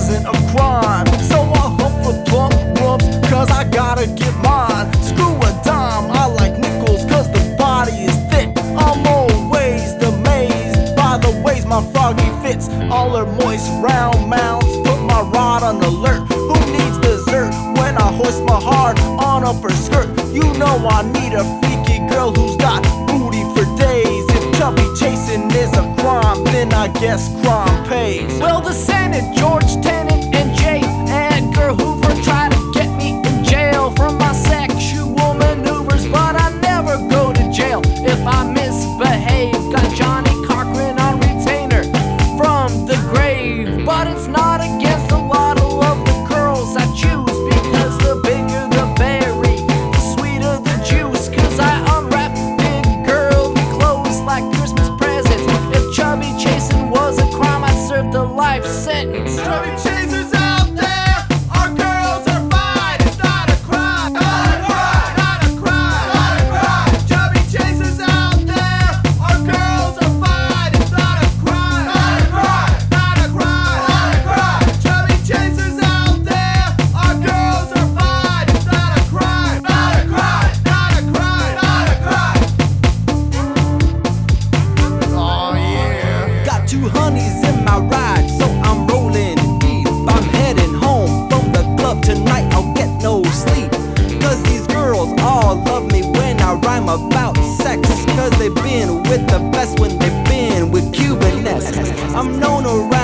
wasn't a crime. So I huff for plump lumps, cause I gotta get mine. Screw a dime, I like nickels, cause the body is thick. I'm always amazed by the ways my froggy fits. All her moist round mounds put my rod on alert. Who needs dessert when I hoist my heart on up her skirt? You know I need a freaky girl who's got booty for days. If chubby chasing is a crime, then I guess crime pays. Well, the Senate, George Tenet, and J. Edgar Hoover try to get me in jail for my sexual maneuvers, but I never go to jail if I misbehave. Got Johnny Cochran on retainer from the grave, but it's not against the law to love the girls I choose, because the bigger the berry, the sweeter the juice. Cause I unwrap big girly clothes like Christmas presents. If chubby chasing was a crime, I'd serve the life sentence. Chubby chasers out there, our girls are fine. It's not a crime, not a crime, not a crime, not a crime. Chubby chasers out there, our girls are fine. It's not a crime, not a crime, not a crime, not a crime. Chubby chasers out there, our girls are fine. It's not a crime, not a crime, not a crime, not a crime. Oh yeah. Got two honeys in my ride, so I'm rolling deep. I'm heading home from the club tonight, I'll get no sleep. Cause these girls all love me when I rhyme about sex. Cause they've been with the best when they've been with Cubanesques. I'm known around